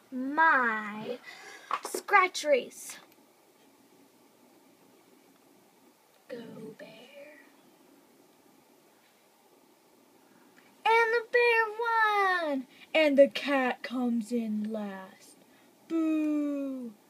my scratch race. Go bear. And the bear won! And the cat comes in last. Boo!